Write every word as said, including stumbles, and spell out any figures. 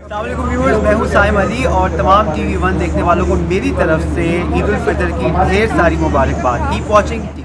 अस्सलाम व्यूअर्स, मैं हूं साइम अली और तमाम टीवी वन देखने वालों को मेरी तरफ से ईद उल फितर की ढेर सारी मुबारकबाद। Keep watching.